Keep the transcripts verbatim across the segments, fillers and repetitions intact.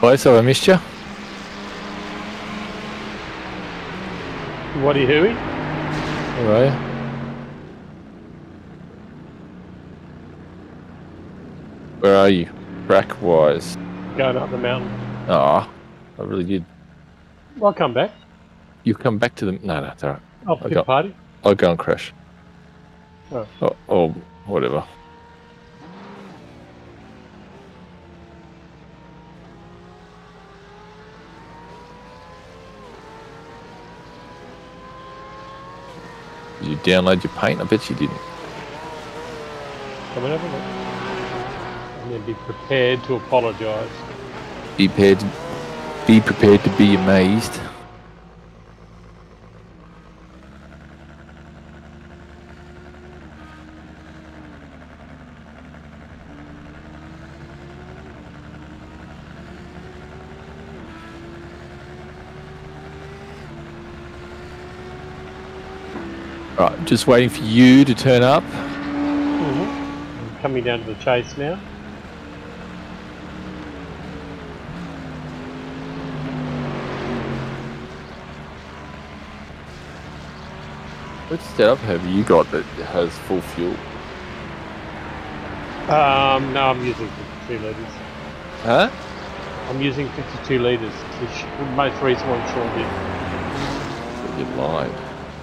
Boys, have I missed you? What are you doing? Where are you? Where are you? Track-wise. Going up the mountain. Ah, I really did. I'll come back. You come back to the... No, no, it's all right. I'll I'll pick go, party. I'll go and crash. Oh. Or, or whatever. Did you download your paint? I bet you didn't. Come and have a look. And then be prepared to apologise. Be prepared to, be prepared to be amazed. Right, just waiting for you to turn up. Mm-hmm. I'm coming down to the chase now. What setup have you got that has full fuel? Um, no, I'm using fifty-two litres. Huh? I'm using fifty-two litres. The most recent one Sean did. You lied.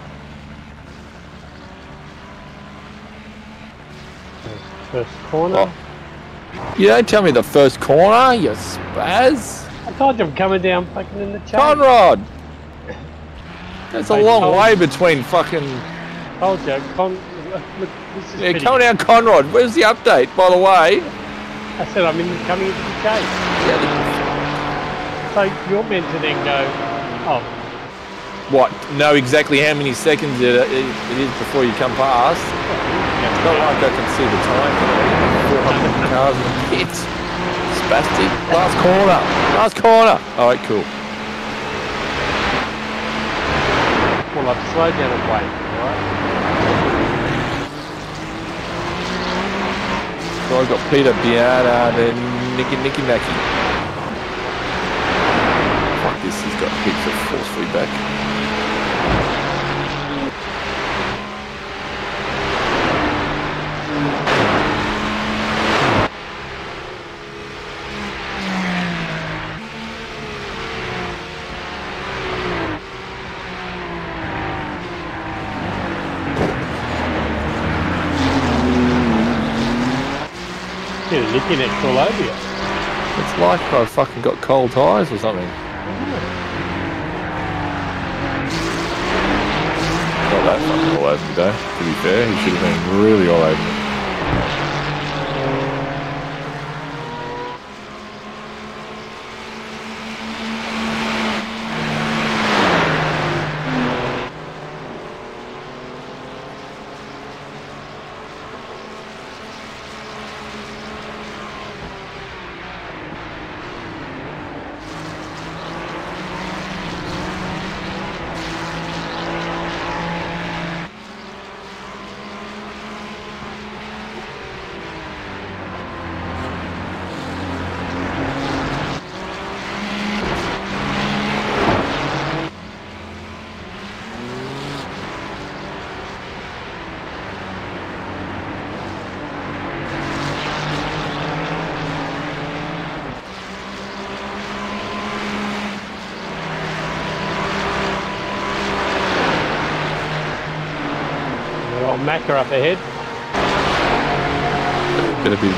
First corner. Oh. You don't tell me the first corner, you spaz. I told you I'm coming down fucking in the chase. Conrod! That's a I long told way you. between fucking... Told you. Con look, this is Yeah, pretty come good. down Conrod. Where's the update, by the way? I said I'm in, coming into the chase. Yeah, So you're meant to then go, oh, what? Know exactly how many seconds it, it, it is before you come past? It's not like I can see the time. four hundred cars in the pit. Spastic. Last corner. Last corner. Alright, cool. well, I've slowed down and wait, alright? So I've got Peter Biana, then Nicky Nicky Nacky. Fuck this, he's got heaps of force feedback. Yeah, Nicky next all over you. It's like I've fucking got cold tyres or something. Not that fucking all over me though, to be fair. He should have been really all over me. Old Macca up ahead. Better be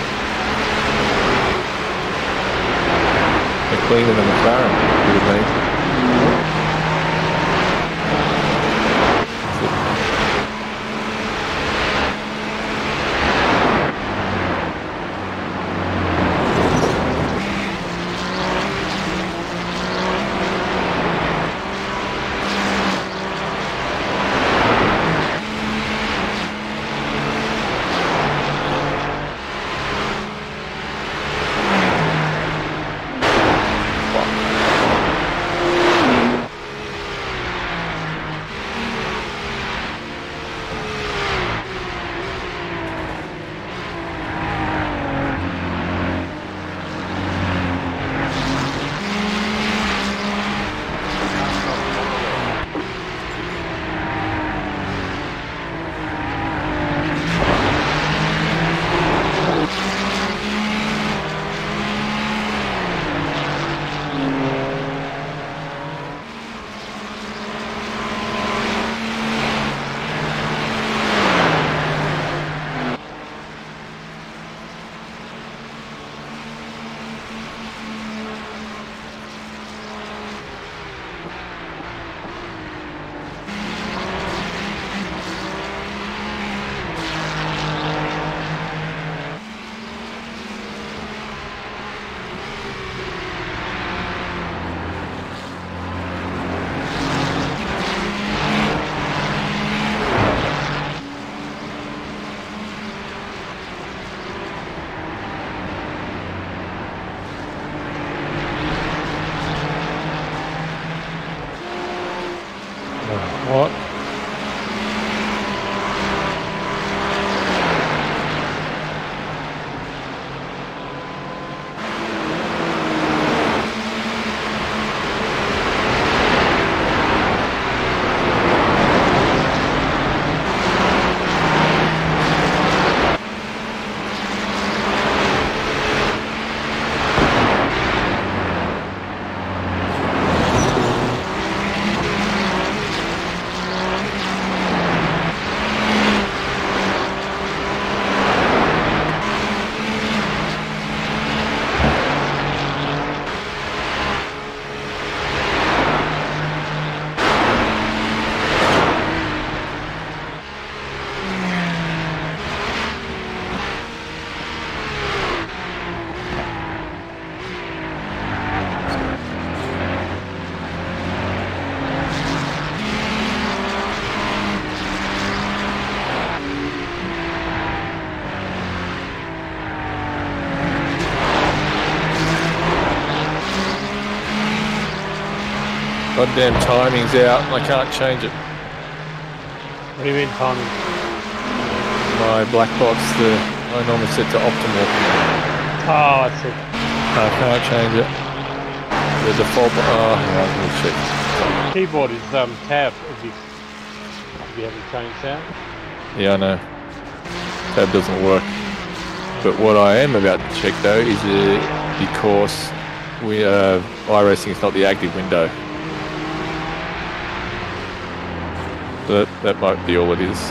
cleaner than McLaren. Would have been. What? Goddamn timing's out and I can't change it. What do you mean timing? My black box, the I normally set to optimal. Oh, I see. I can't change it. The default. Oh, hang on, let me check. Keyboard is um tab. If you if you haven't changed that. Yeah, I know. Tab doesn't work. But what I am about to check though is uh, because we uh, iRacing is not the active window. So that, that might be all it is.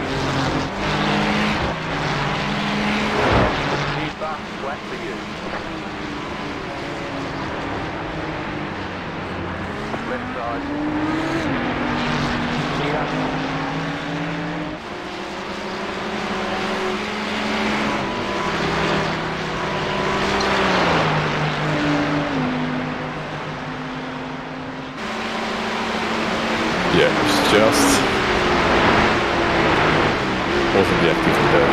Yeah, it's just wasn't the active window.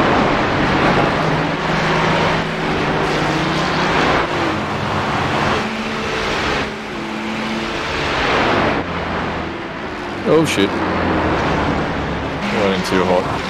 Oh shit. Running too hot.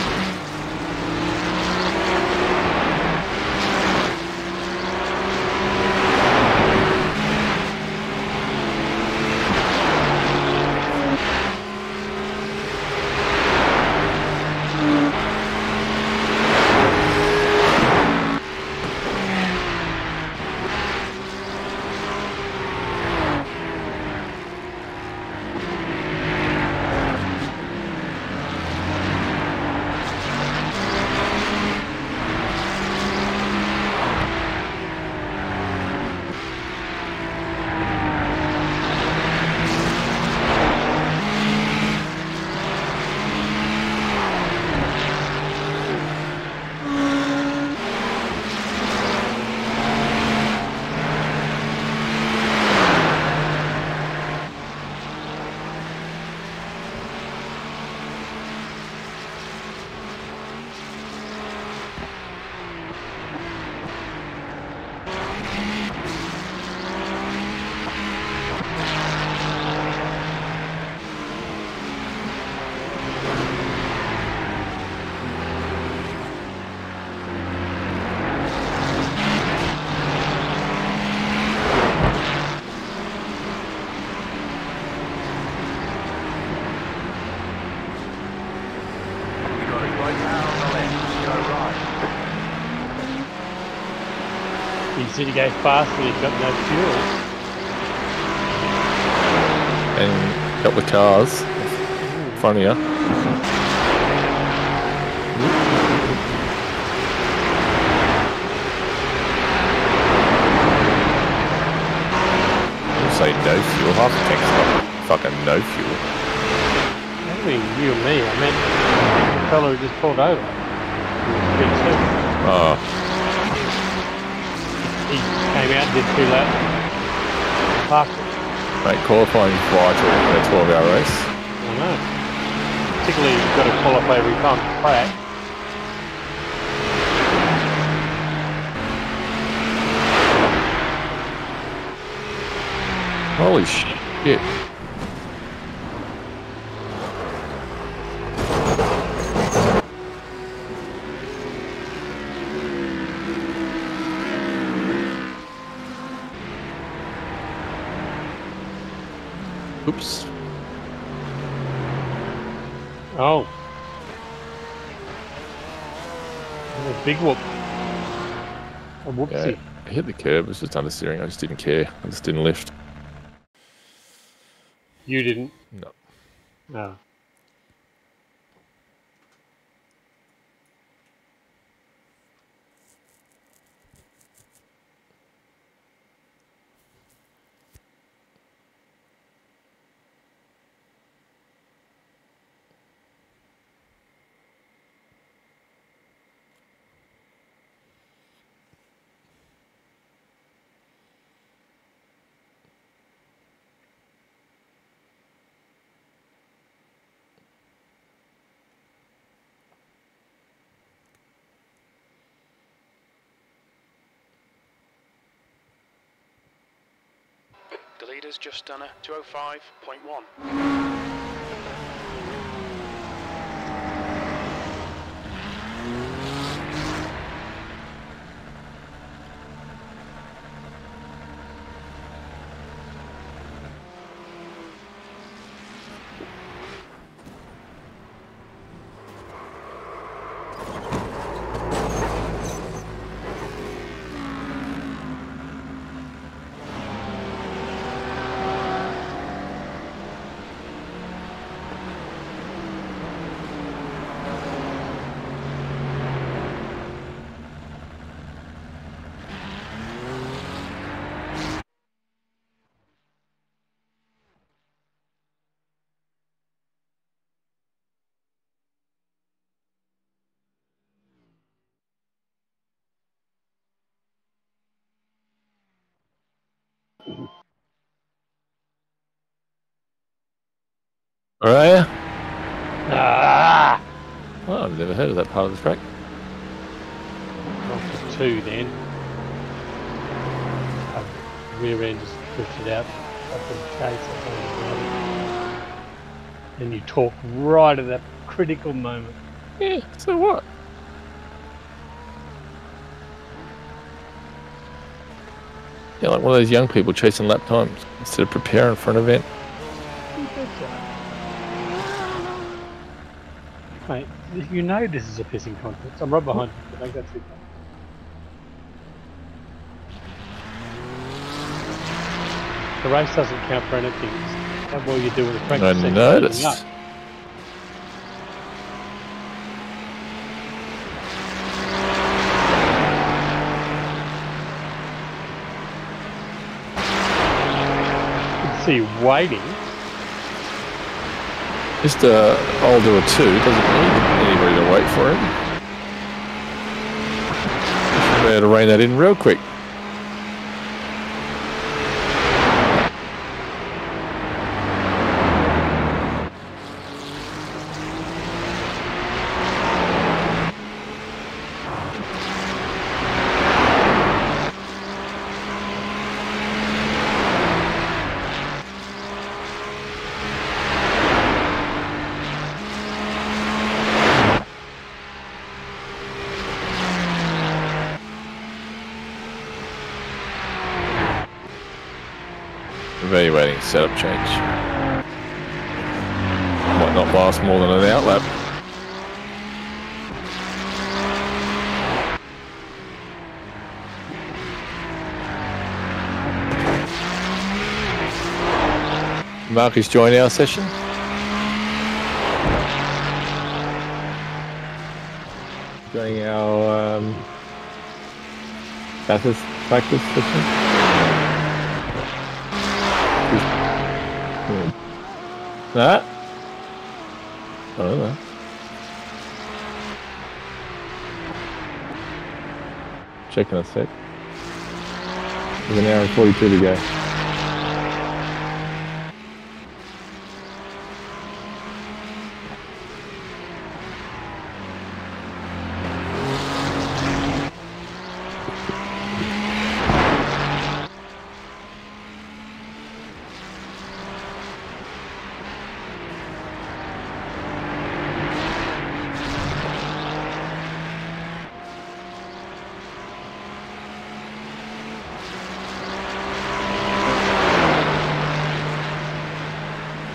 You said you go faster, you've got no fuel. And a couple of cars in front of you. You say no fuel, half the tank's got fucking no fuel. I don't mean you and me, I meant the fella who just pulled over. Oh. He came out and did two laps. Parked it. Mate, qualifying is vital in a twelve hour race. I know. Particularly you've got to qualify every time to track. Holy shit. Oops. Oh. A big whoop. A whoopsie. Yeah, I hit the curb. It was just understeering. I just didn't care. I just didn't lift. You didn't? No. No. The leader's just done a two oh five point one. All right. Ah! Oh, I've never heard of that part of the track. One for two then. Uh, rear end just drifted out up in the chase. And you talk right at that critical moment. Yeah, so what? Yeah, like one of those young people chasing lap times instead of preparing for an event. Mate, you know this is a pissing contest. I'm right behind you. Don't go too far. The race doesn't count for anything. It's how well you do in the practice I session noticed. coming up. You can see you waiting. Just uh, I'll do a two. Doesn't need anybody to wait for him. Should be able to rein that in real quick. Evaluating setup change. Might not last more than an outlap. Marcus joined our session. Joining our um, Bathurst practice session. That? I don't know. Checking a sec. There's an hour and forty-two to go.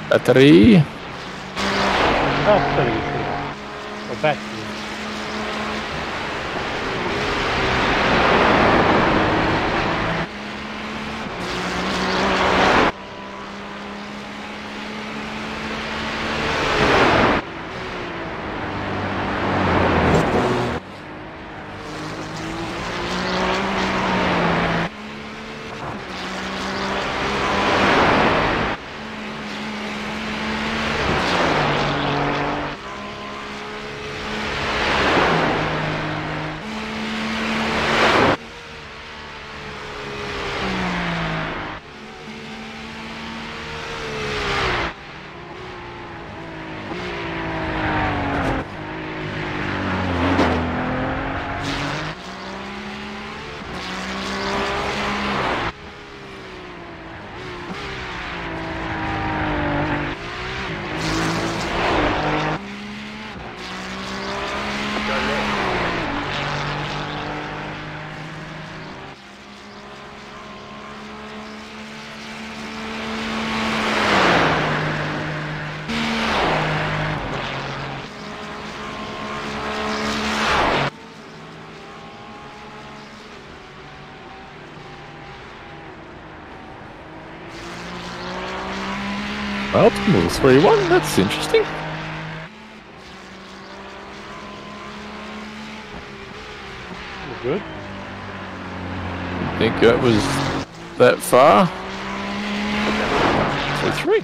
Battery. Battery. Or battery. Ultimate three one, that's interesting. Good. Think that was that far? So three.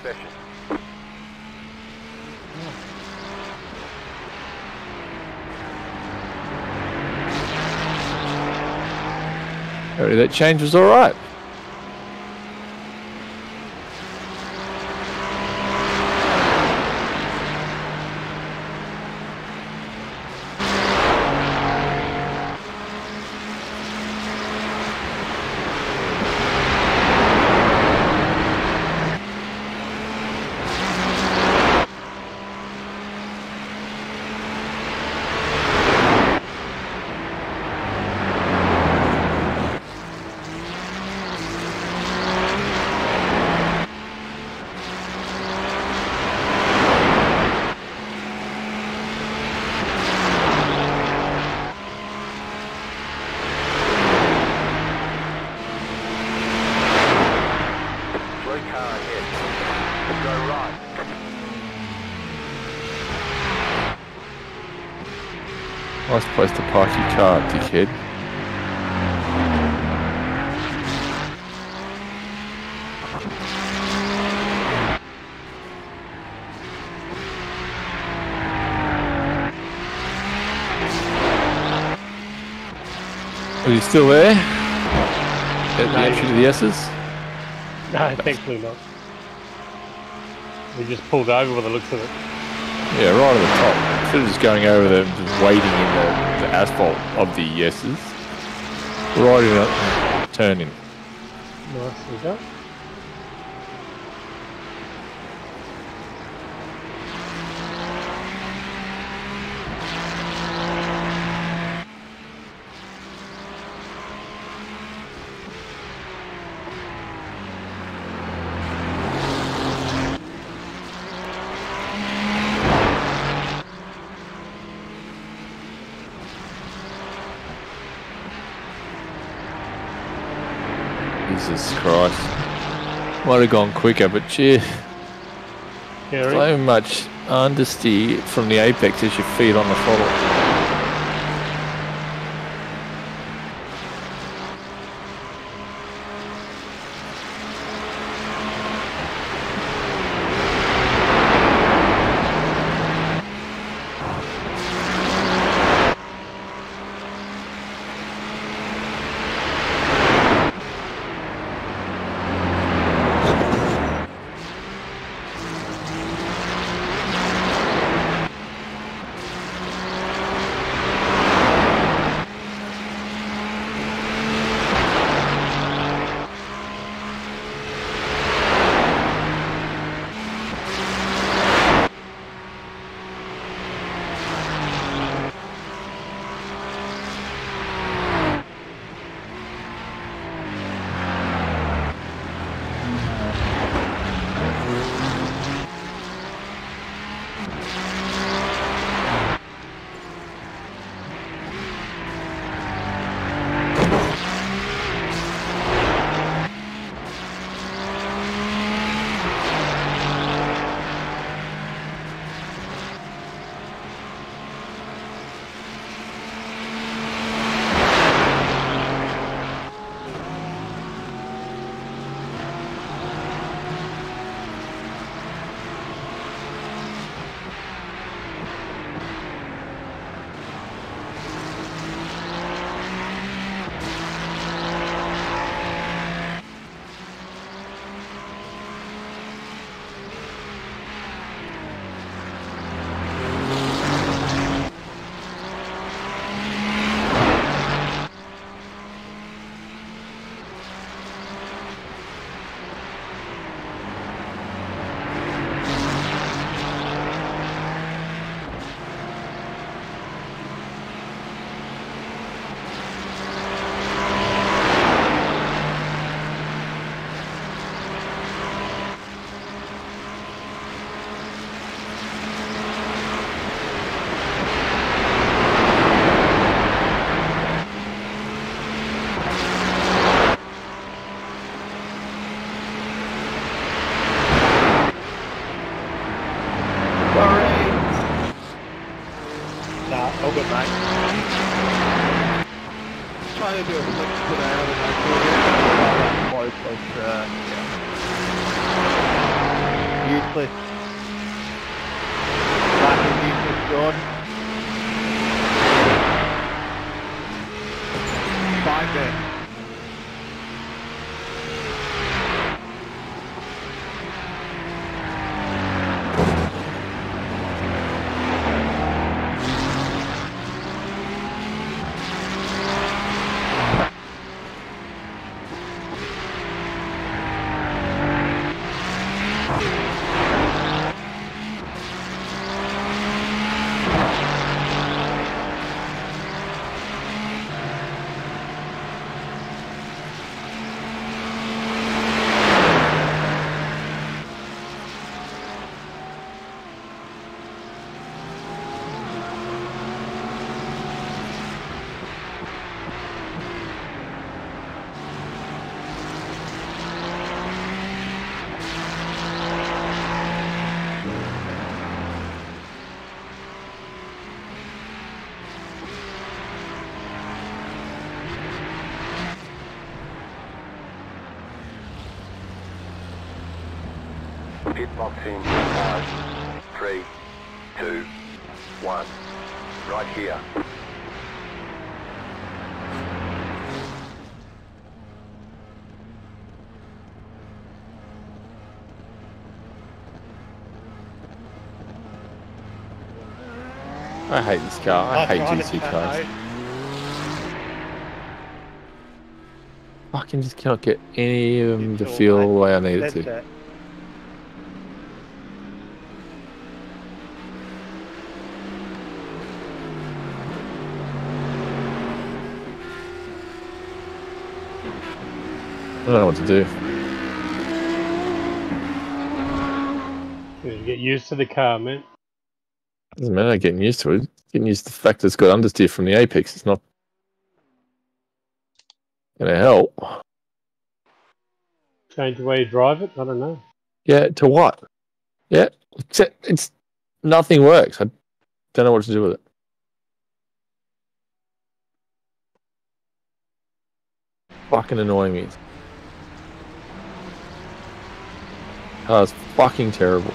Apparently that change was alright. Nice place to park your car, dickhead. Are you still there? At the No. entry to the S's? No, thankfully not. We just pulled over by the looks of it. Yeah, right at the top. Instead of just going over there and just waiting in the, the asphalt of the yeses, right in it, turning. Nicely done. Jesus Christ. Might have gone quicker, but gee, Gary, so much understeer from the apex as your feet on the throttle. only a bit of flex today, I don't know, that close, but, uh, yeah. Useless. Black is useless, Jordan. Five there. Pit box in five, three, two, one. Right here. I hate this car. I hate G T cars. Fucking just cannot get any of them to feel the way I need it to. I don't know what to do. You get used to the car, man. Doesn't matter getting used to it. Getting used to the fact that it's got understeer from the apex. It's not going to help. Change the way you drive it? I don't know. Yeah, to what? Yeah, except it's nothing works. I don't know what to do with it. Fucking annoying me. Oh, it's fucking terrible.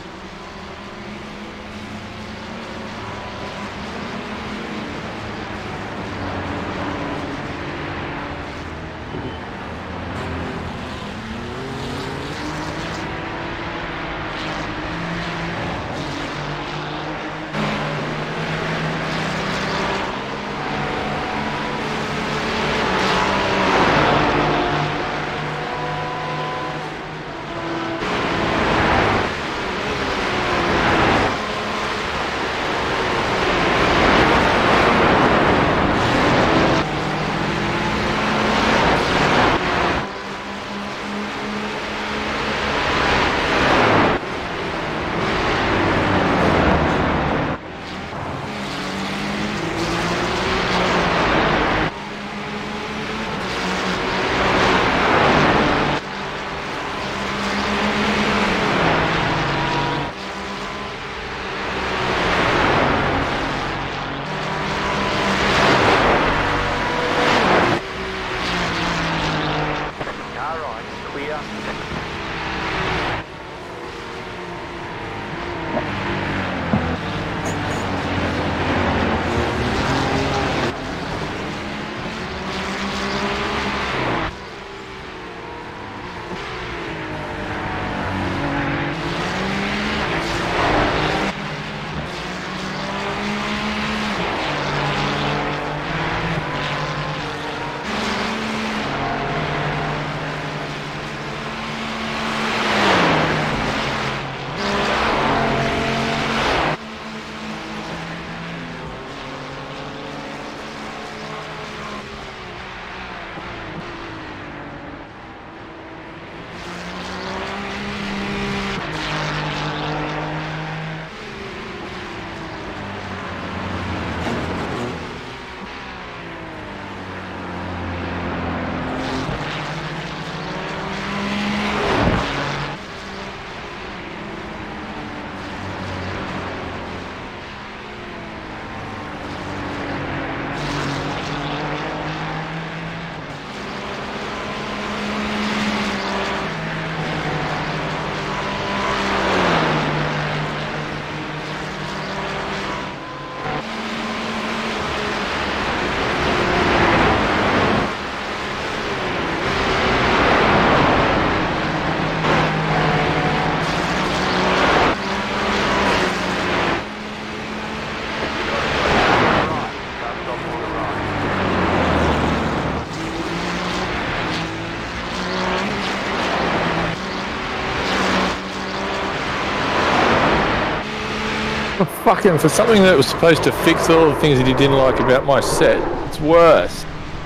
Fucking for something that was supposed to fix all the things that he didn't like about my set, it's worse.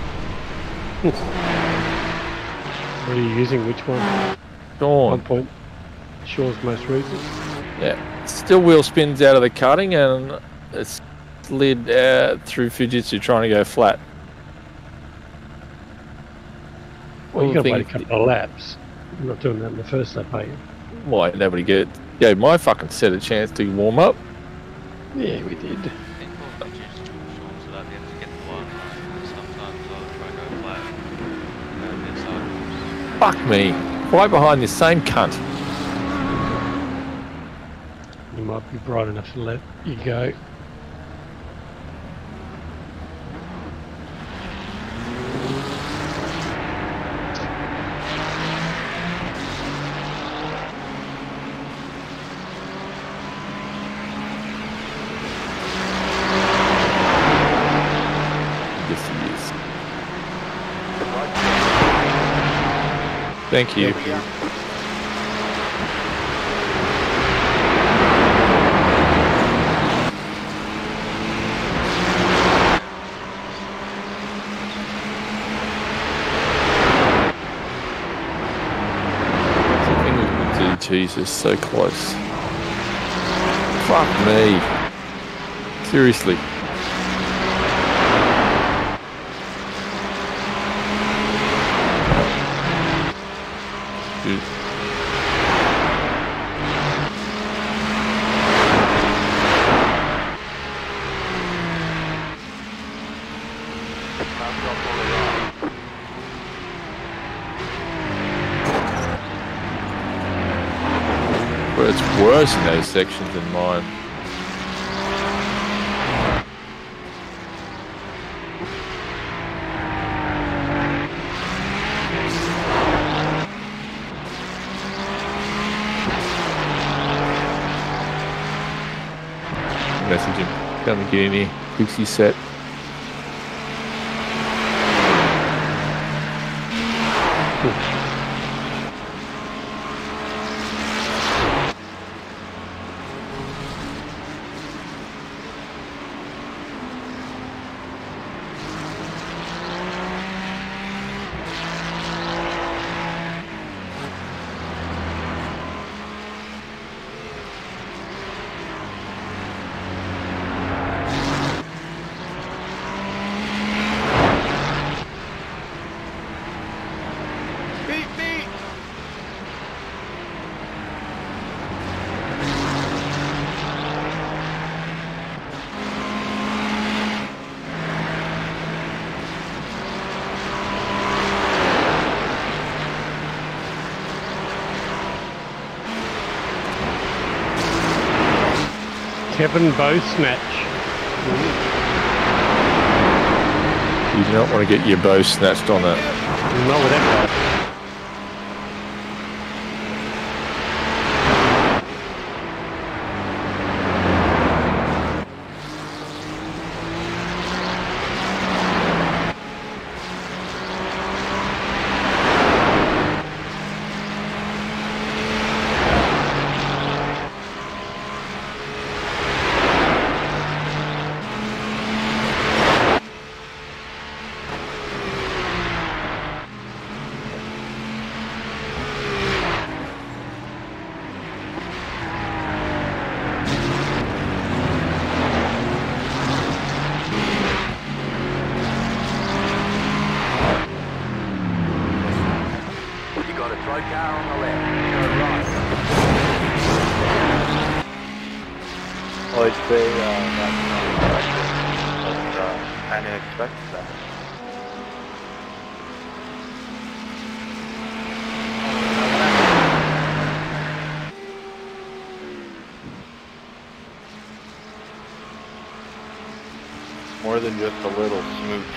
What are you using? Which one? Dawn. One point. Shaw's most recent. Yeah. Still wheel spins out of the cutting and it's slid uh, through Fujitsu trying to go flat. Well, you All got the to wait a things- couple of laps. You're not doing that in the first lap, are you? Why nobody get, gave my fucking set a chance to warm up. Yeah, we did. I think all the juice to Sean so that they have to get the one. Sometimes I'll try to go flat. Go a bit sideways. Fuck me. Right behind this same cunt. You might be bright enough to let you go. Yes, he is. Thank you. Jesus, so close. Fuck me. Seriously. Dude. But it's worse in those sections than mine. Message him. Come and get in here. Fix your set. Kevin Bow Snatch. You do not want to get your bow snatched on that. Not with that guy. You got a slow car on the left. Go right. Oh, it's the, uh, that's not but, uh, I didn't expect that. More than just a little smooch.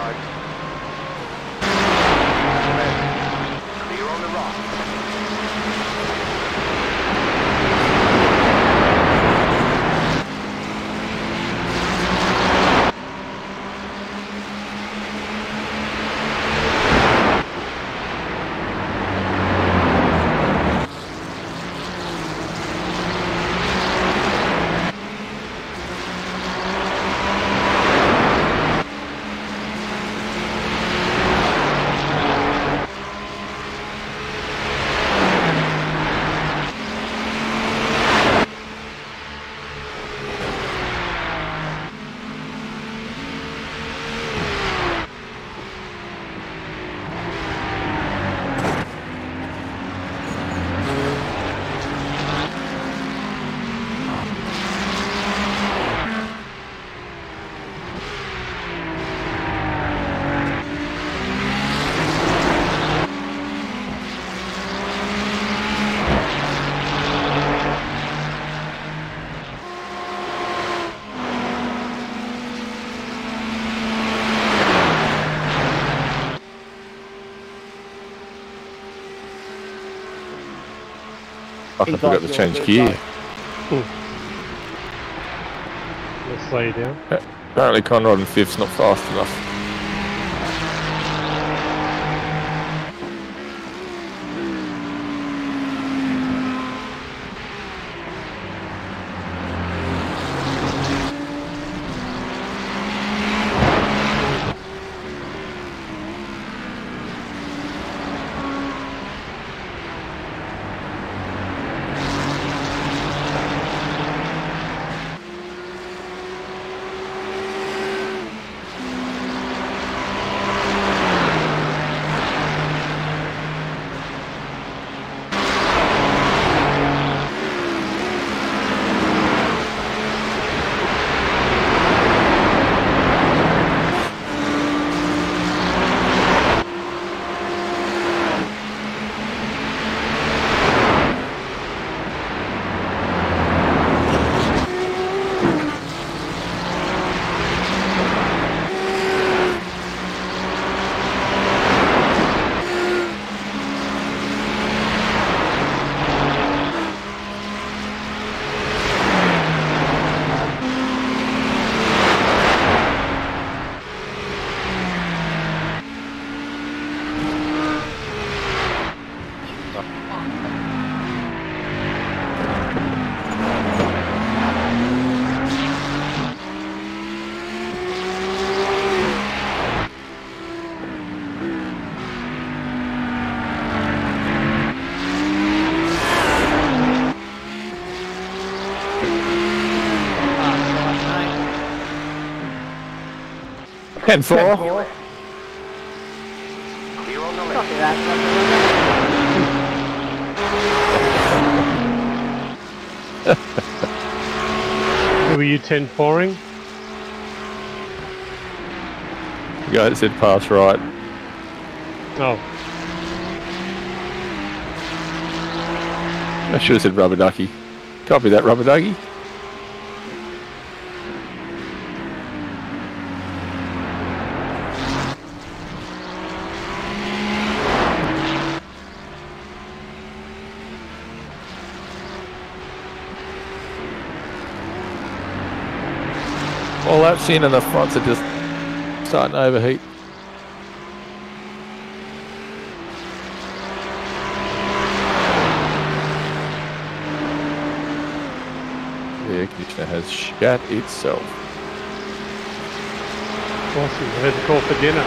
right. Clear on the right. Fuck, I forgot to change gear. Let's slow you down. Apparently Conrad and fifth's not fast enough. ten four. Clear on the left. Copy that. Who were you ten four-ing? The guy that said pass right. Oh, I should have said rubber ducky. Copy that, rubber ducky. All that's in and the fronts are just starting to overheat. The air conditioner has shat itself. awesome. I had to call for dinner.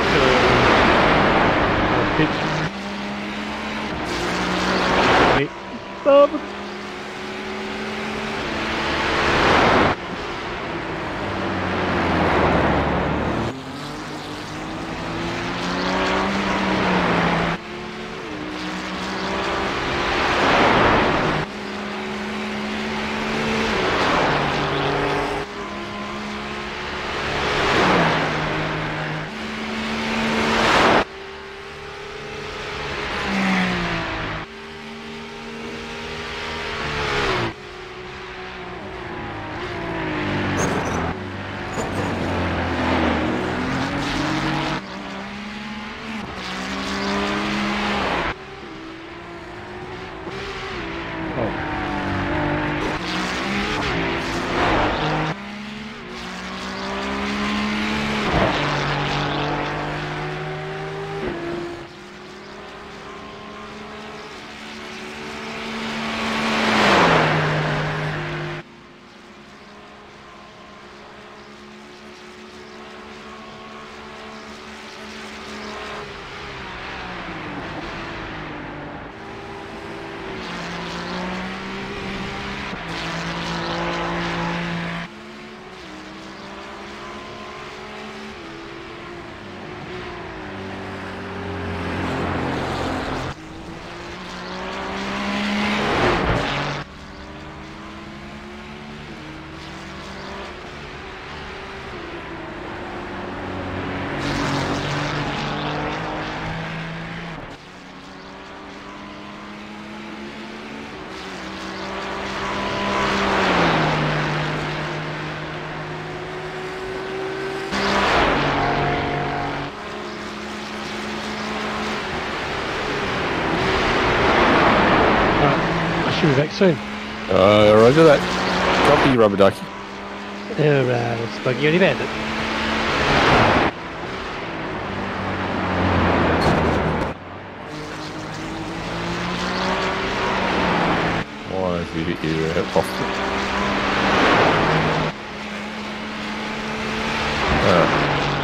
Uh, pitch. Wait. Stop. be back soon. Uh, roger that. Copy, rubber ducky. Alright, it's Buggy Only Bandit. Why have you hit your uh, off? Uh.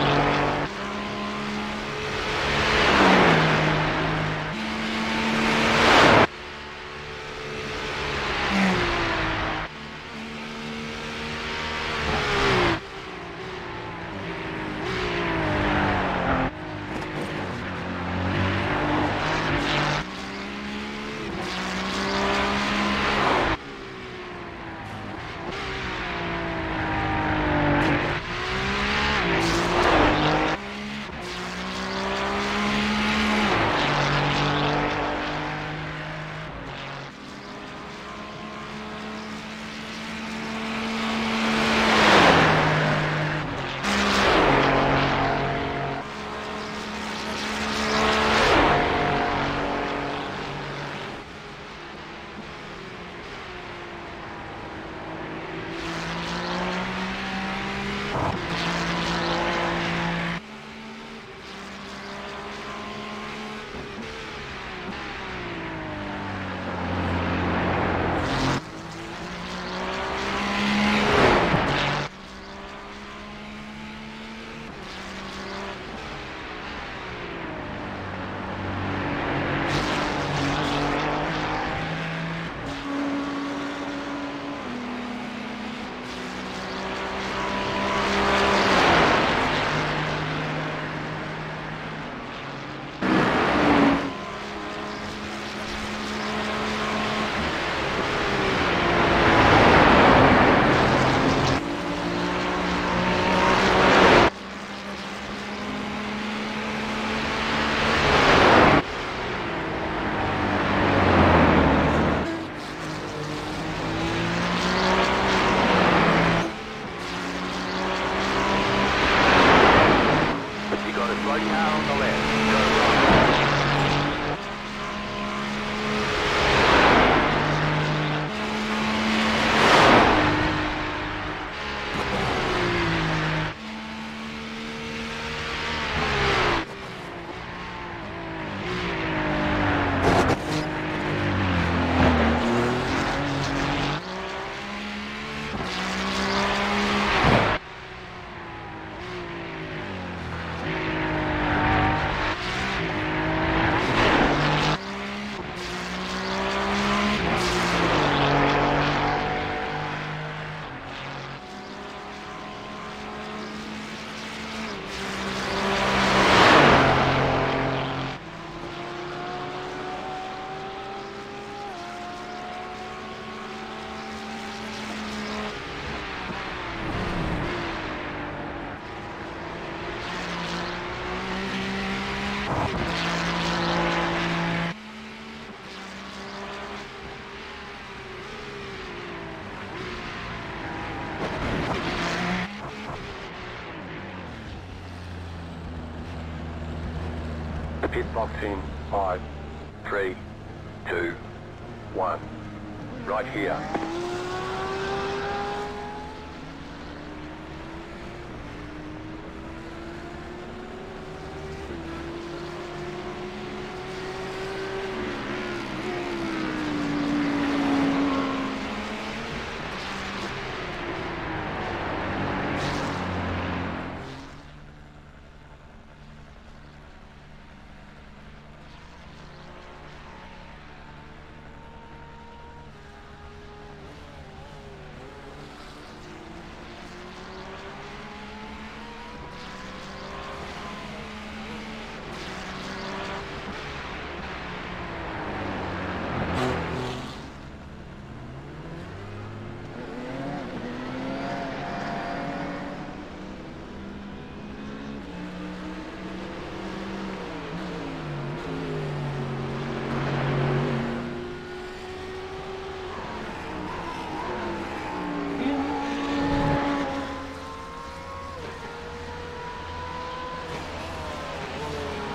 Pit box in five, three, two, one. Right here.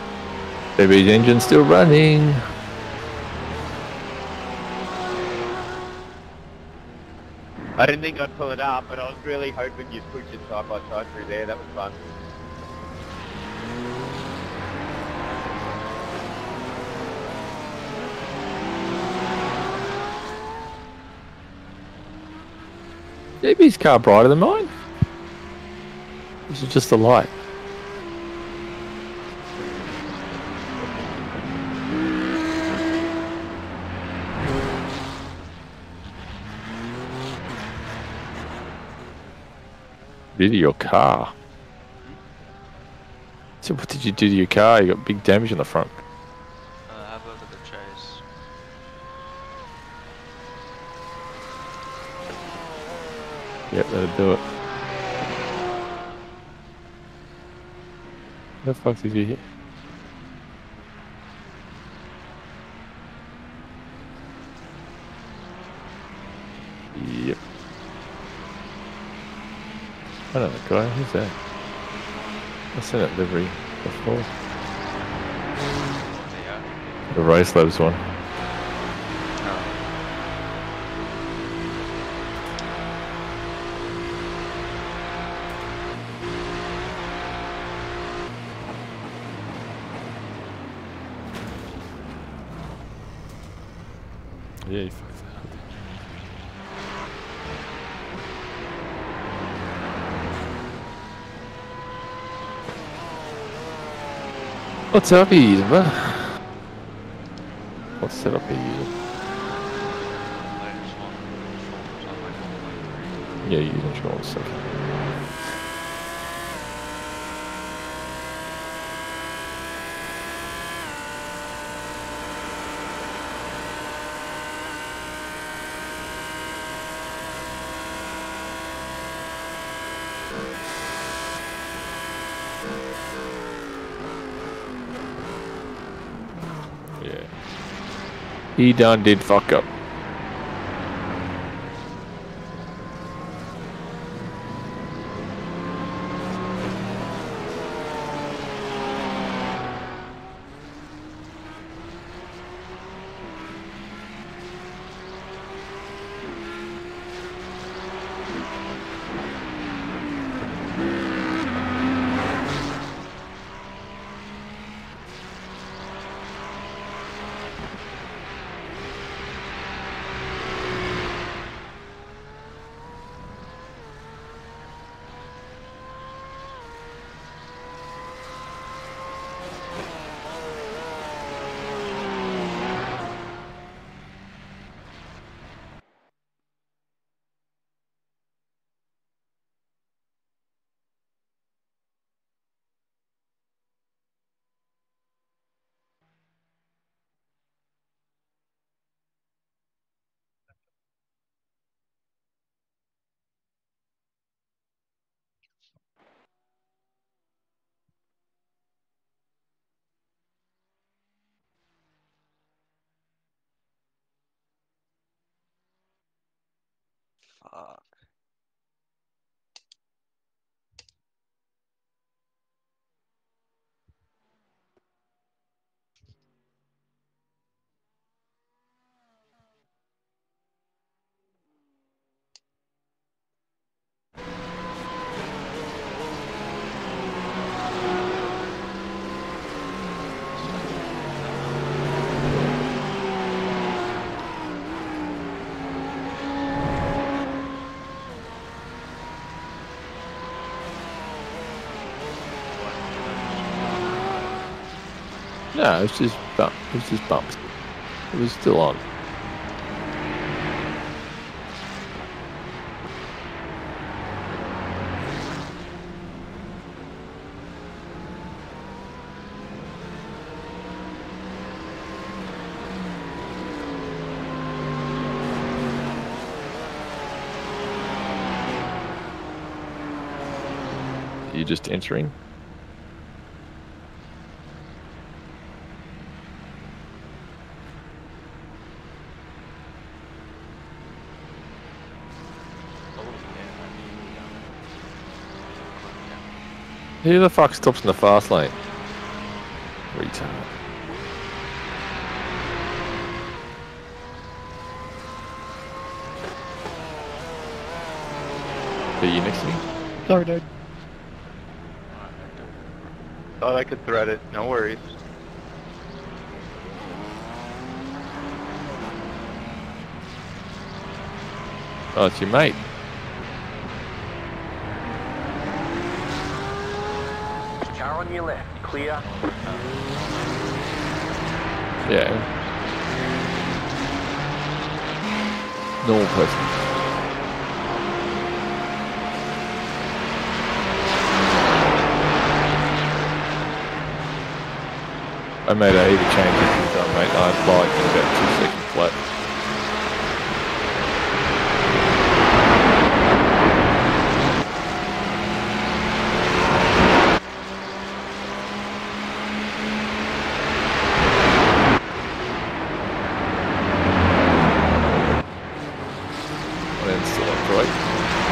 Baby's engine still running. I didn't think I'd pull it up, but I was really hoping you'd push it side by side through there. That was fun. J B's car brighter than mine? This is just the light. Did to your car? So what did you do to your car? You got big damage in the front. Uh, have a look at the chase. Yep, that'll do it. Where the fuck did you hit? Yep. I don't know that guy. Who's that? I've seen that livery before. Yeah. The Race Labs one. Yeah, you fucked that up. What setup are you using, bro? What setup are you using? Latest one. Shoulders on like one point three. Yeah, you're using shorts, okay. Yeah. He done did fuck up. Fuck. No, it was just bump. It was just bumps. It was still on. You're just entering. Who the fuck stops in the fast lane? Retard. Are you next to me? Sorry, dude. Thought I could thread it. No worries. Oh, it's your mate. Car on your left, clear. Yeah. Normal person. I made a heap of changes since I made I like in about two seconds flat. And then still up right.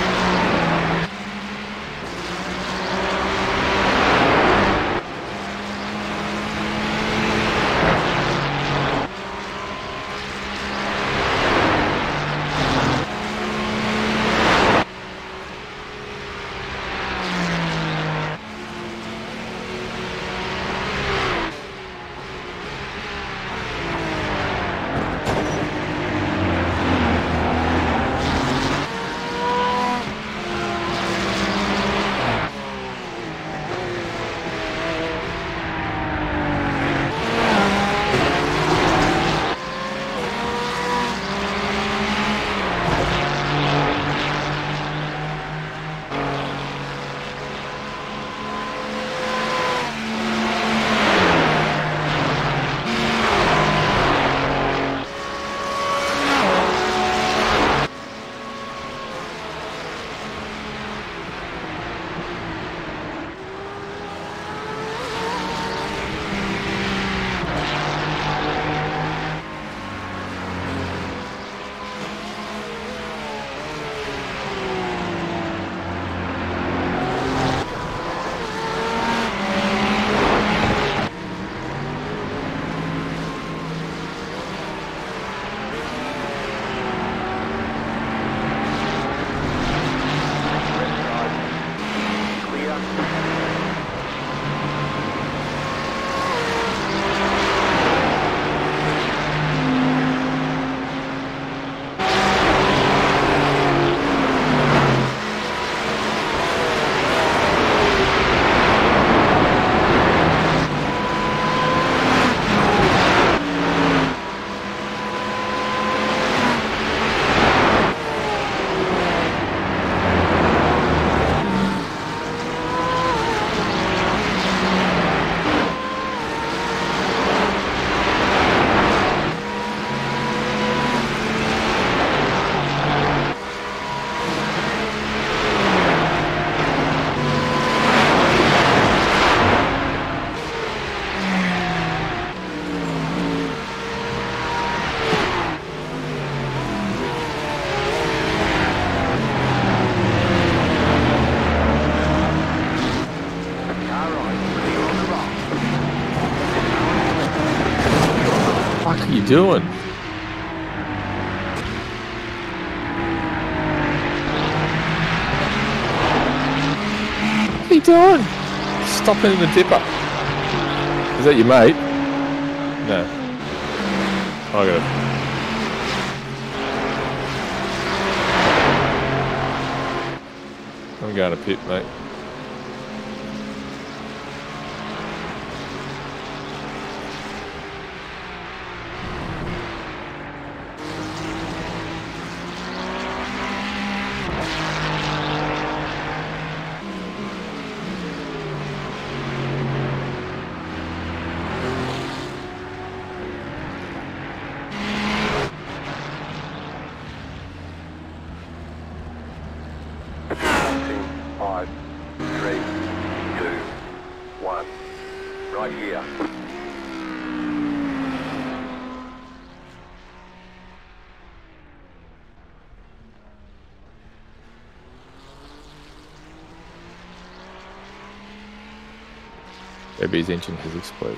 What are you doing? What are you doing? Stopping in the dipper. Is that your mate? No. I got it. I'm going to pit, mate. Five, three, two, one. Right here. Maybe his engine has exploded.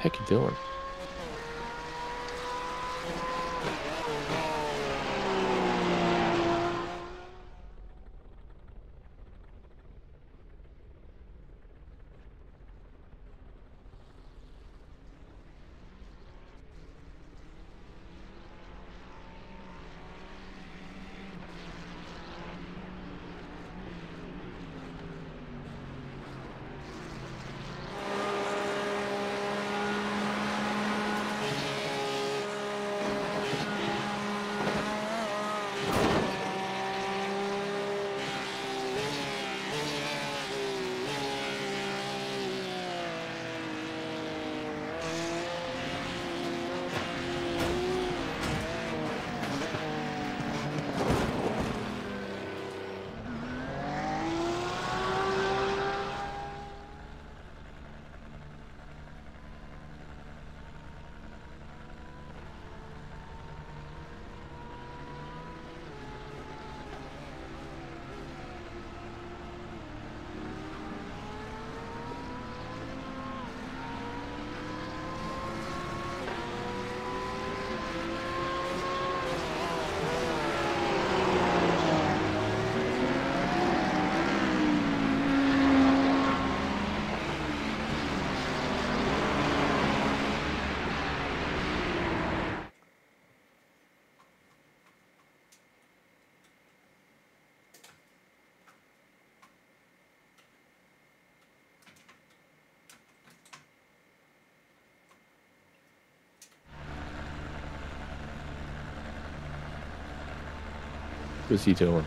heck you doing? What's he doing?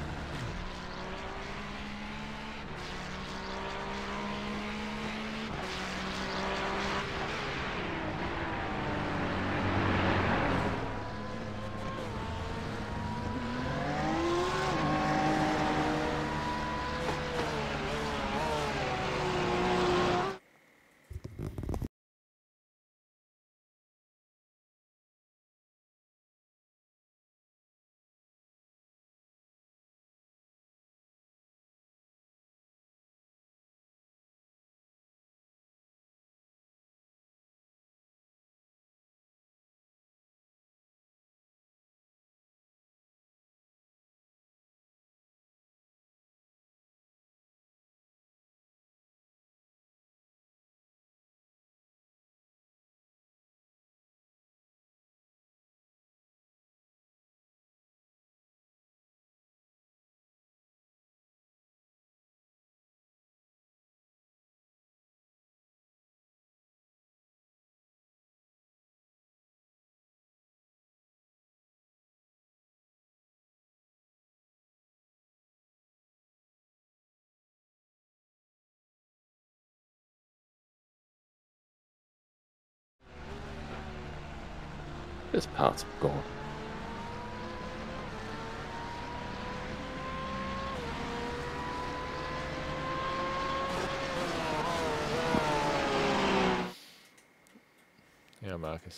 This part's gone. Yeah, Marcus.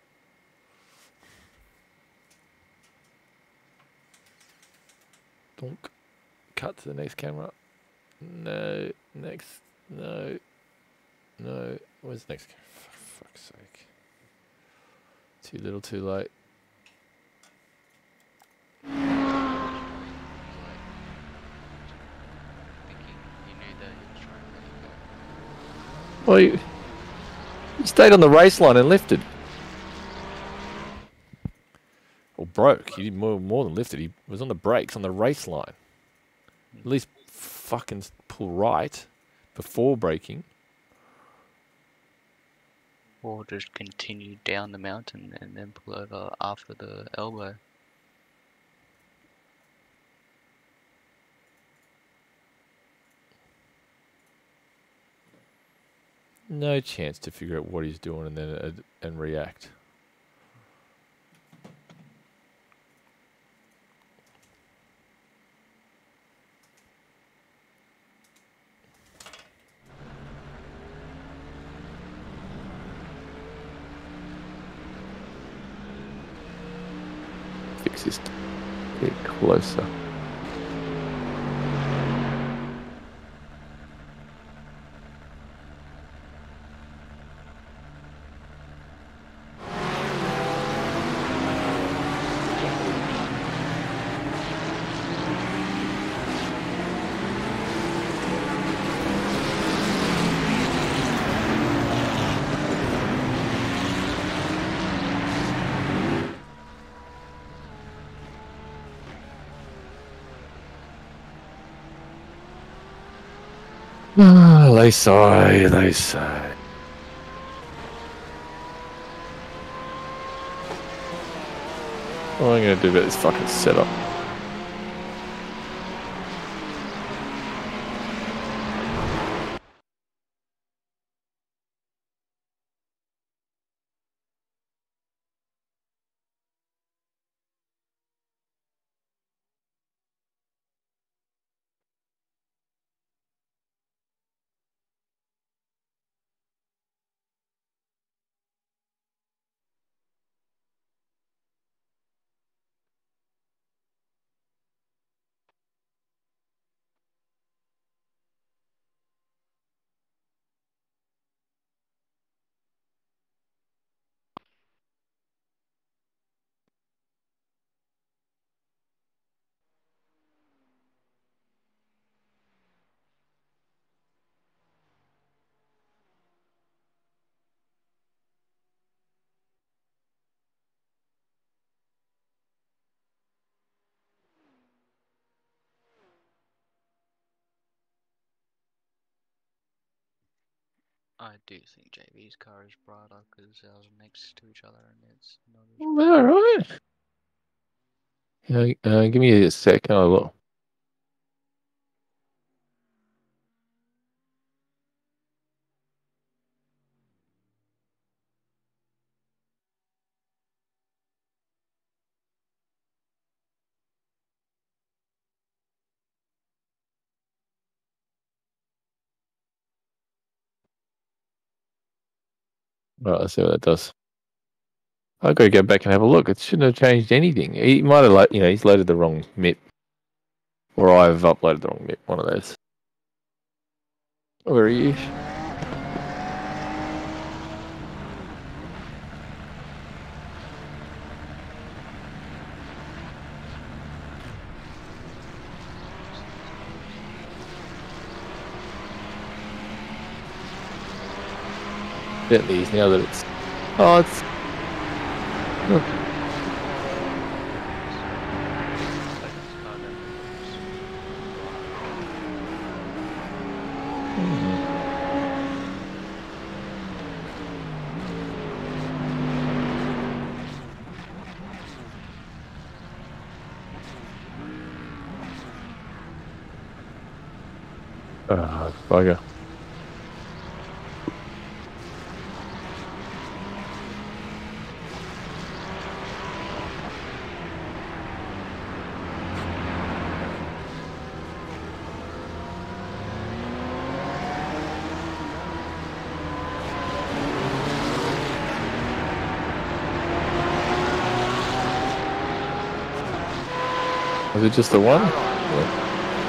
Donk. Cut to the next camera. No. Next. No. No. Where's the next camera? For fuck's sake. Too little, too late. Well, you, you stayed on the race line and lifted. Or broke. He did more, more than lifted. He was on the brakes on the race line. At least fucking pull right before braking. Or just continue down the mountain and then pull over after the elbow. No chance to figure out what he's doing and then uh, and react. Fixist. Get closer. Ah, they sigh, they say. What am I going to do about this fucking setup? I do think J V's car is brighter because ours are next to each other and it's not as All right. Yeah, uh, give me a second. I'll look. Right, let's see what that does. I've got to go back and have a look. It shouldn't have changed anything. He might have, like, you know, he's loaded the wrong M I P. Or I've uploaded the wrong M I P. One of those. Where are you? Get these now that it's. Oh, it's. Look. Ah, bugger. Was it just the one? Yeah.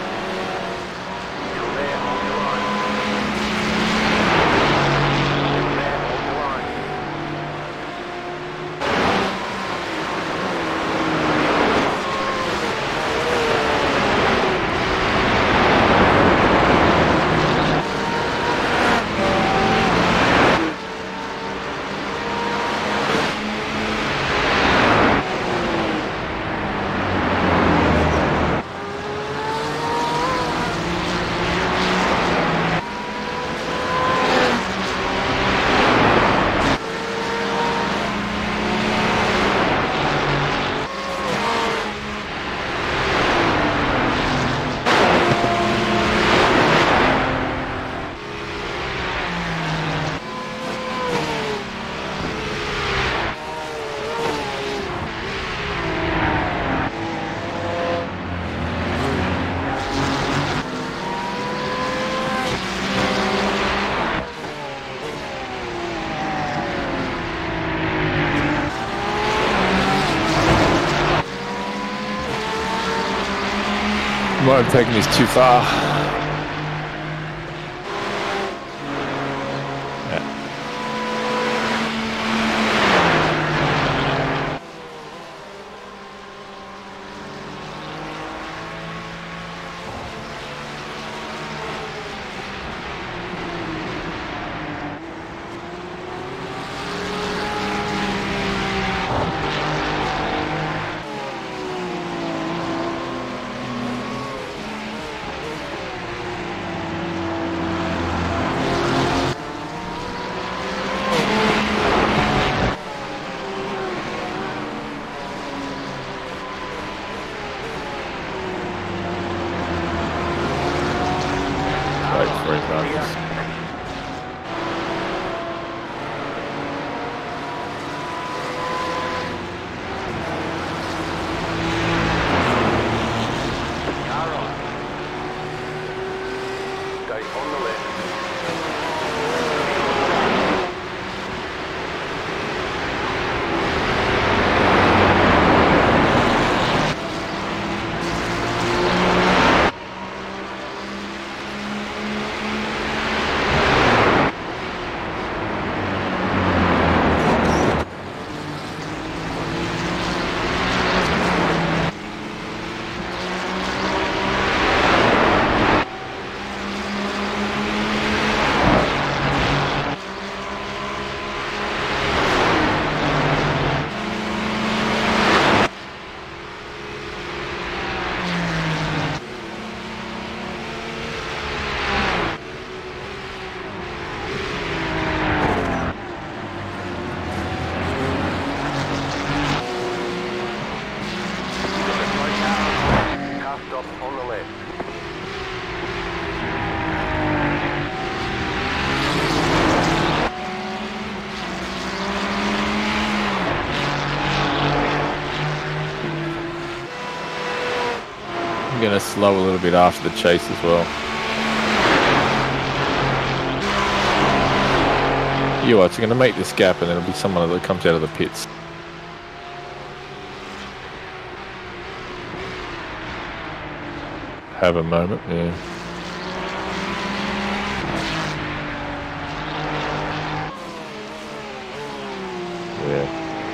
Might have taken this too far. Yeah. cars. Stay on the left. Car stop on the left. I'm going to slow a little bit after the chase as well. You are, it's going to make this gap and then it'll be someone that comes out of the pits. Have a moment, yeah. Yeah.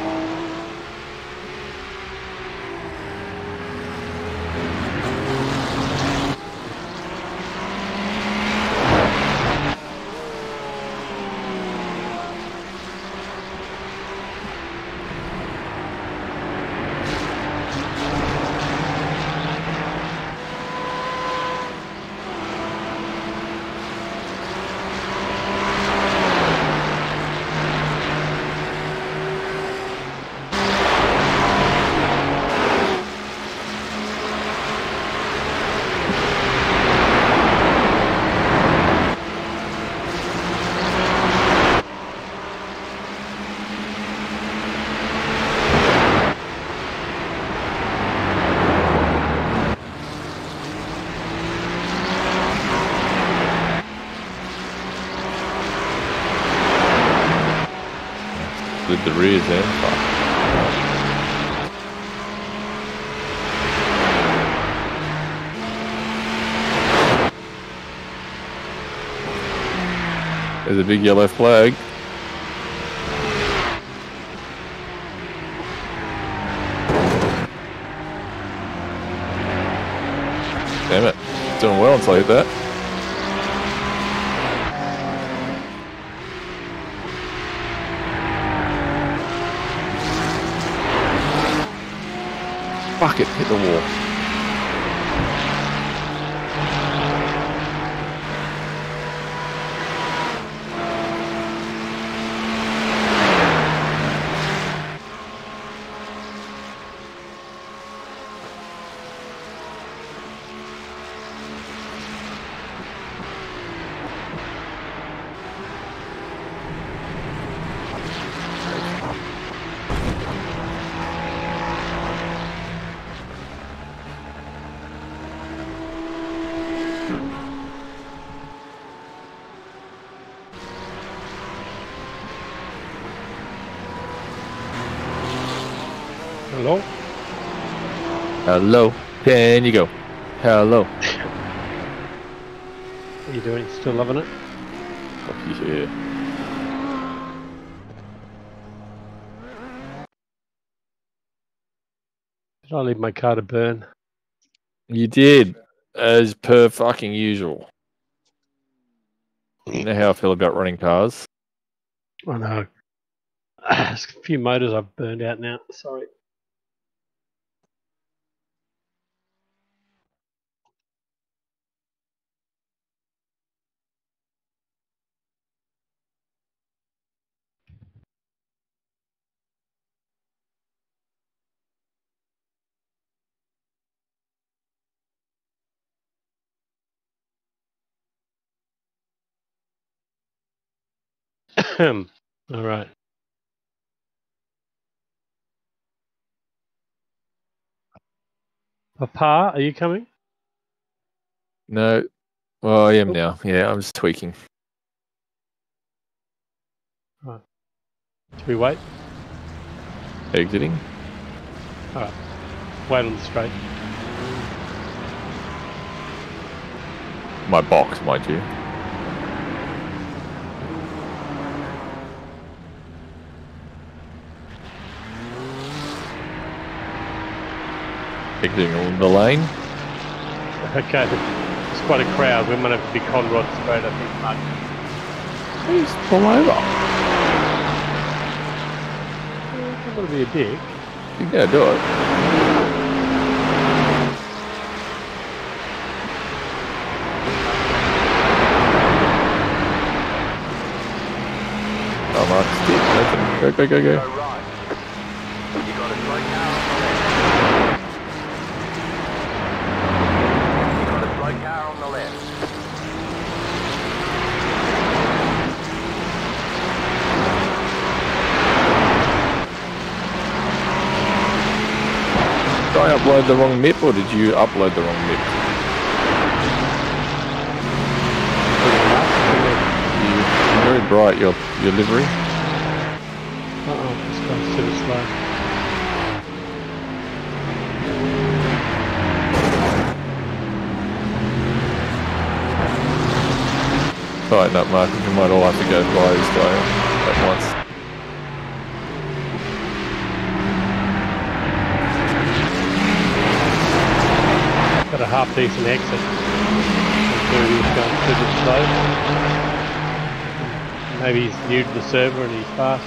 With the rears end. There's a big yellow flag. Damn it. Doing well until I hit that. Fuck it, hit the wall. Hello? Hello. Can you go? Hello. How you doing? Still loving it? Fuck yeah. Did I leave my car to burn? You did, as per fucking usual. You know how I feel about running cars. I know. There's a few motors I've burned out now. Sorry. All right. Papa, are you coming? No. Well, I am now. Yeah, I'm just tweaking. Right. Should we wait? Exiting. All right. Wait on the straight. My box, mind you. Exiting along the lane. Okay. It's quite a crowd. We might have to be Conrod straight, I think, Mark. Please pull over. I'm going to be a dick. You gotta do it. Oh, Mark, stick. Go, go, go, go. Go right. You got a slow car on the left. You got a slow car on the left. Did I upload the wrong map or did you upload the wrong map? You, you're very bright, your, your livery. Uh-oh, this guy's too slow. Tighten up, Mark. We might all have to go fly this guy at once. Got a half decent exit. He's going super slow. Maybe he's new to the server and he's fast.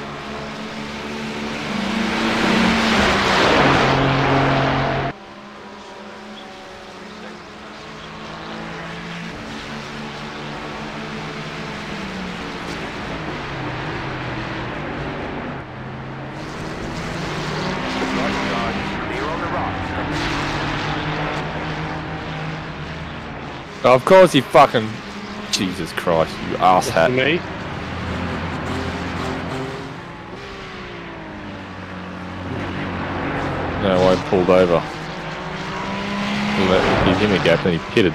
Right side, clear on the right. Oh, of course he fucking... Jesus Christ, you asshat. Me? No, I pulled over. He let give him a gap and he pitted.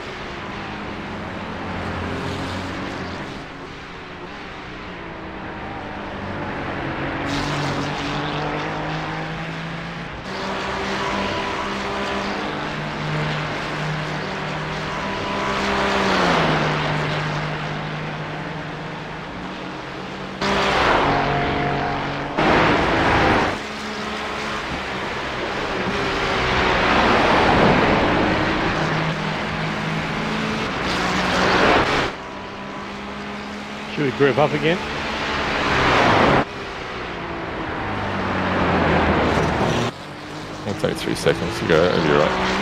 Should we group up again? It'll take three seconds to go, and you're right.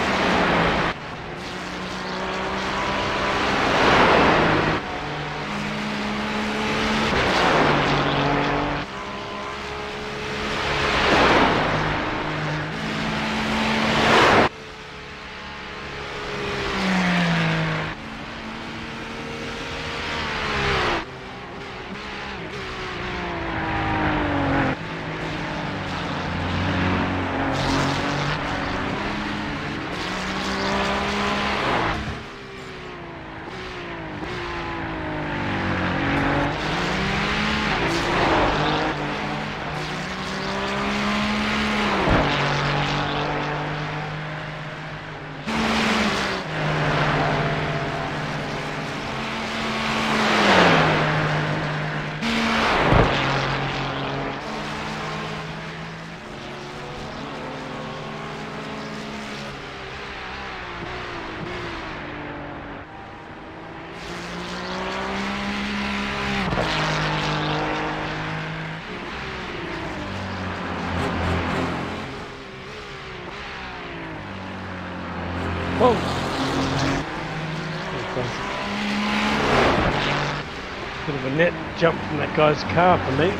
Whoa! Bit of a net jump from that guy's car for me.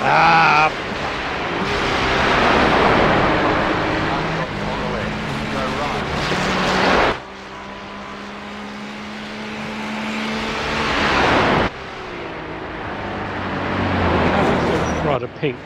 Ah! On the left. Go right. Right, a pink.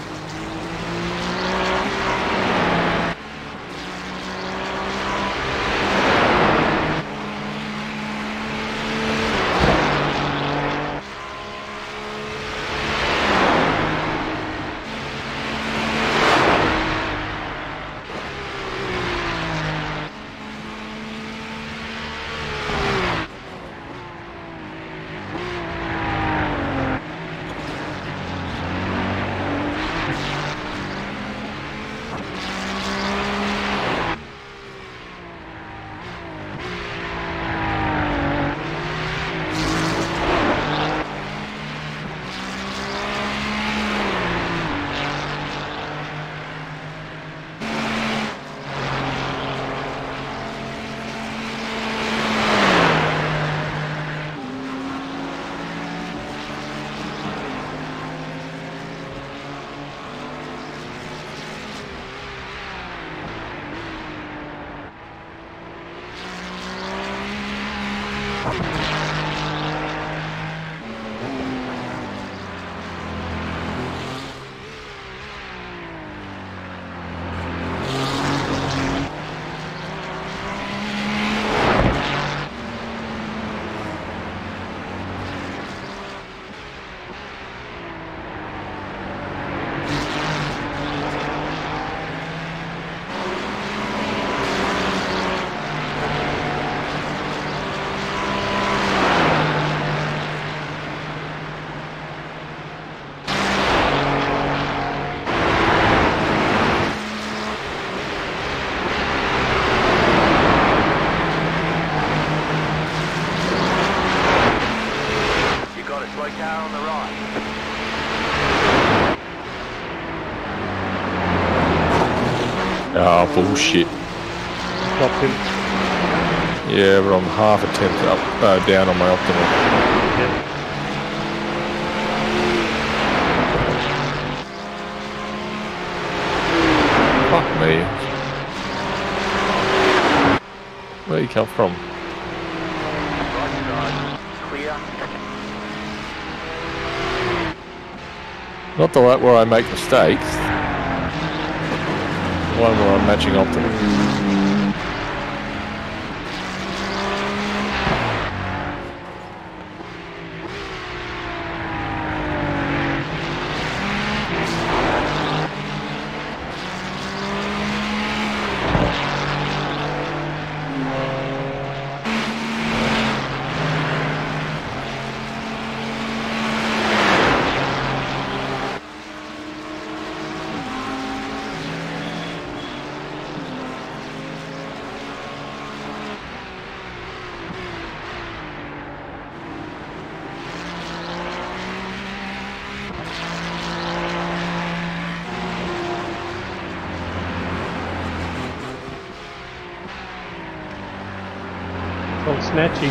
car on the right. Oh, bullshit. Dropped him. Yeah, but I'm half a tenth up, uh, down on my optimal. Yeah. Fuck me. Where you come from? Right side, clear. Not the one where I make mistakes. The one where I'm matching optimal. Called Snatchy.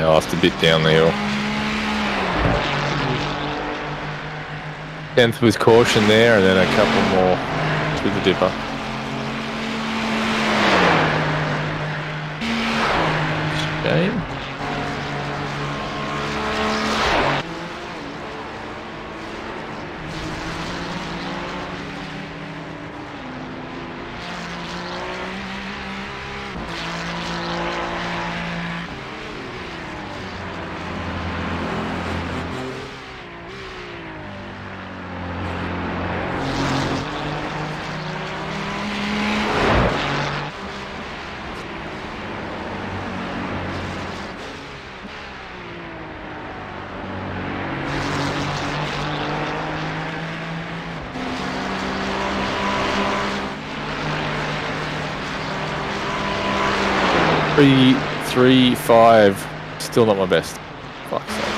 lost a bit down the hill. Tenth with caution there, and then a couple more to the dipper. Shame. Three, three, five. Still not my best. Fuck's sake.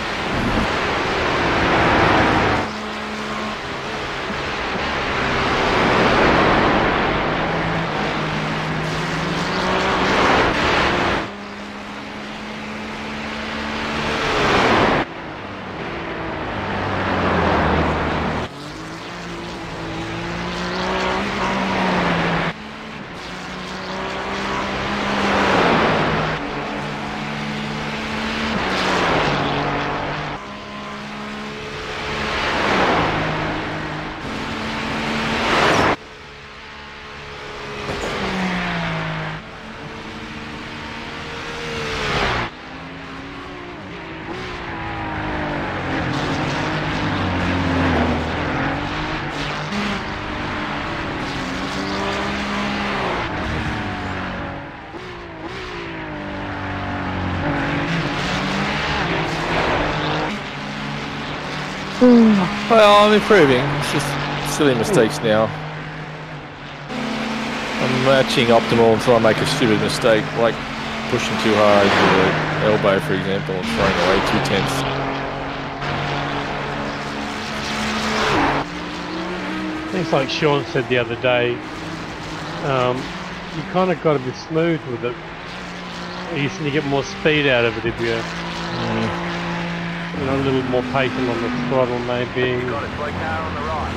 Well, I'm improving. It's just silly mistakes now. I'm matching optimal until I make a stupid mistake, like pushing too hard with the elbow, for example, and throwing away two tenths. It's like Sean said the other day, um, you kind of got to be smooth with it. You seem to get more speed out of it if you're Mm. you know, a little more patient on the throttle, maybe. Got a slow car on the right.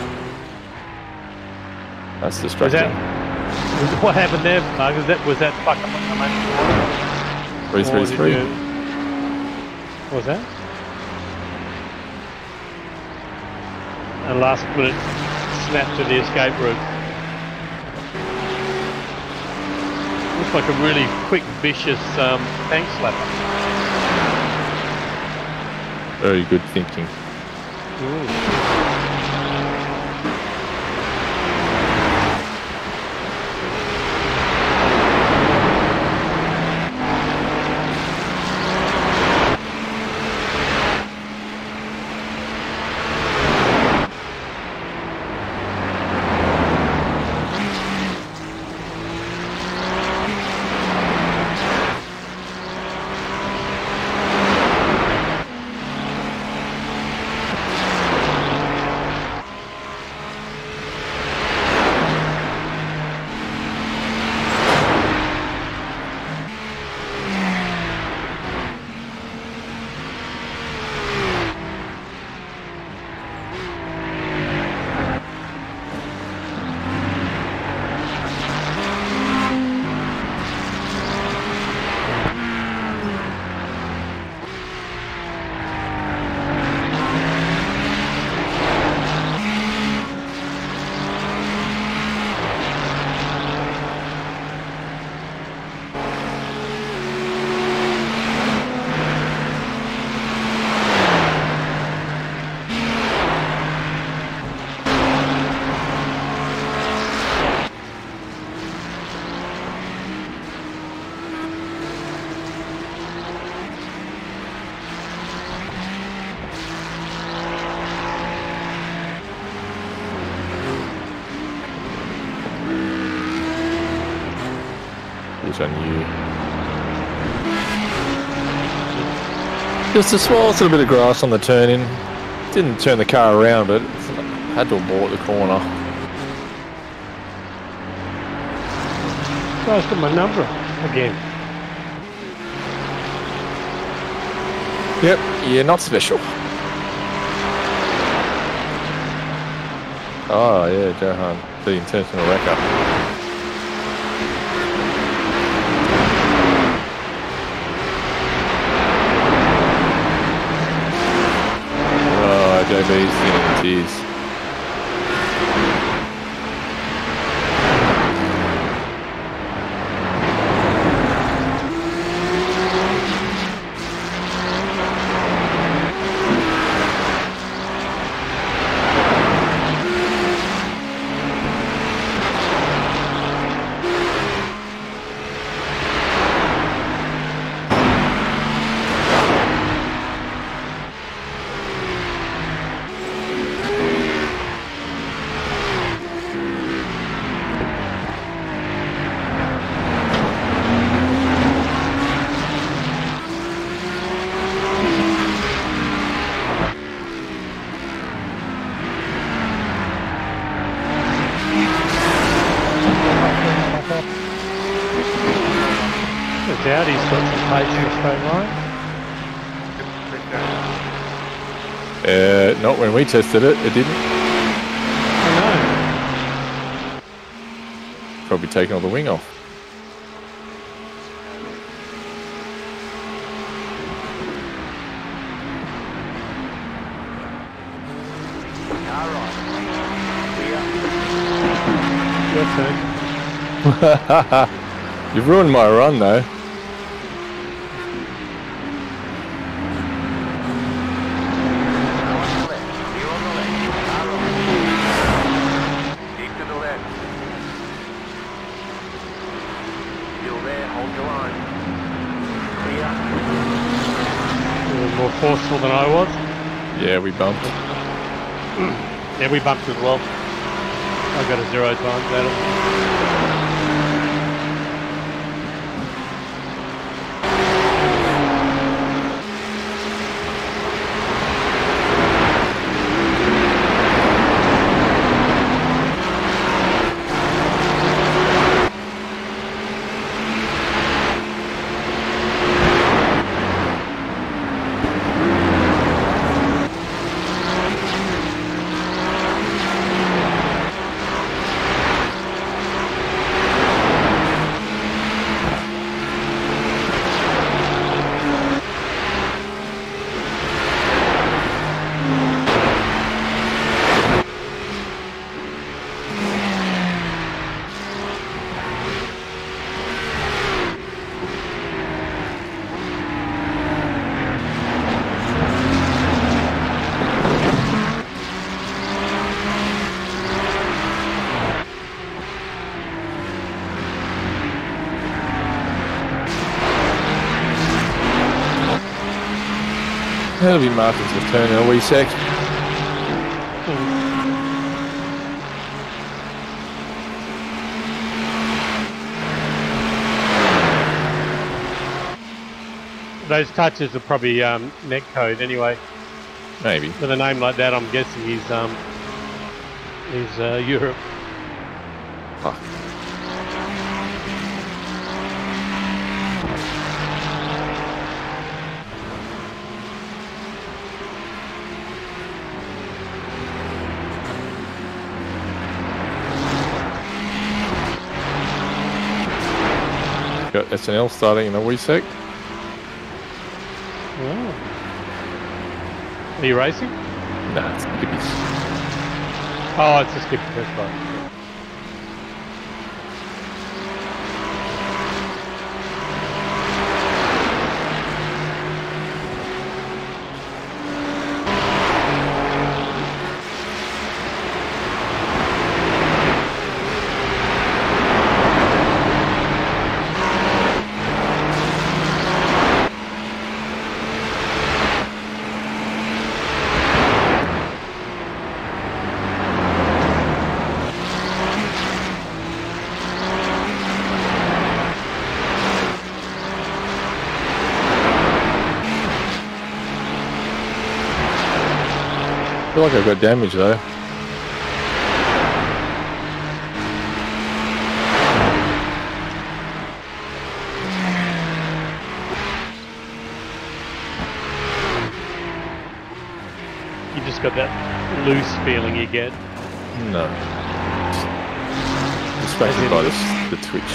That's Was distracting. that what happened there, Mark? Was that was that fuck up on the main? Three, three, Or did three. you- What was that? And last minute snap to the escape route. Looks like a really quick, vicious um, tank slapper. Very good thinking. Ooh. It's on you. Just a small little bit of grass on the turn in. Didn't turn the car around, but had to have bought the corner. Close to my number again. Yep, you're not special. Oh yeah, Johan, the intentional wrecker. Oh, J B's in tears. Audi's got some pace in the straight line. Uh, not when we tested it, it didn't. I know. Probably taking all the wing off. Your turn. You've ruined my run though. More forceful than I was. Yeah, we bumped. Yeah, we bumped as well. I got a zero times out of it. That'll be Martin's return in a wee sec. Those touches are probably um, net code anyway. Maybe. With a name like that, I'm guessing he's um, he's uh, Europe. Fuck. Got S N L starting in a wee sec. Oh. Are you racing? Nah, it's Skippies. Oh, it's a skip test bike. I feel like I've got damage though. got that loose feeling you get. No. Especially by the, the twitch.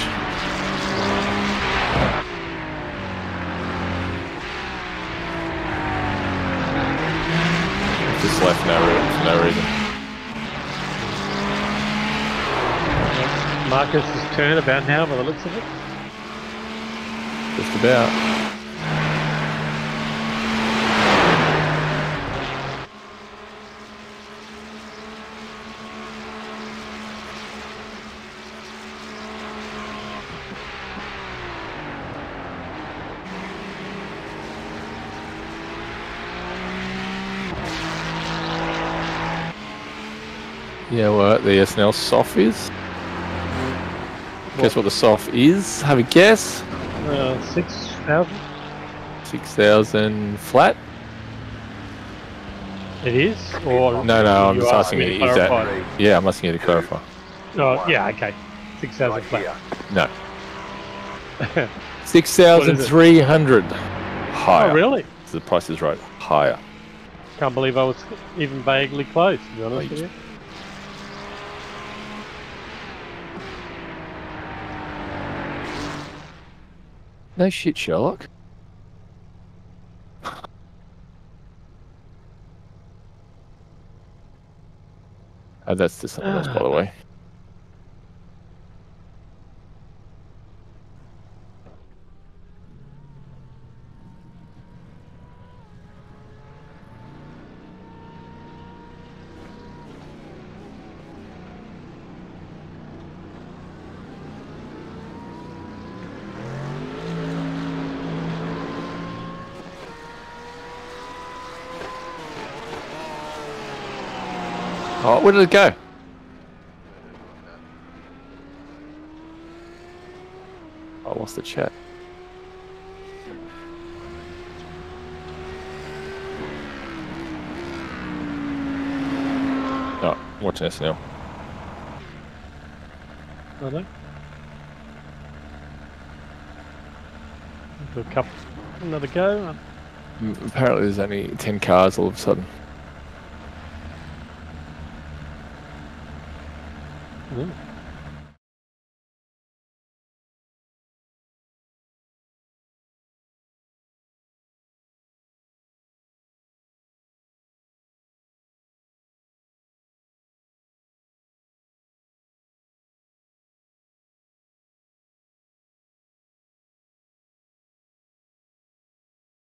Just left no, for no reason. Marcus's turn about now by the looks of it. Just about. Yeah, what the S N L soft is? What? Guess what the soft is? Have a guess? Uh, six thousand? six thousand flat? It is? Or no, no, I'm you just are asking you, to is that... clarify? Yeah, I'm asking you to clarify. Oh, yeah, okay. six thousand Right flat. here. No. six thousand three hundred. Higher. Oh, really? The price is right. Higher. Can't believe I was even vaguely close, to be honest with you. No shit, Sherlock. Oh, that's just something else, by the way. Oh, where did it go? I lost the chat. Oh, watching S N L. Hello? Do a couple, another go. Mm, Apparently there's only ten cars all of a sudden. Mm.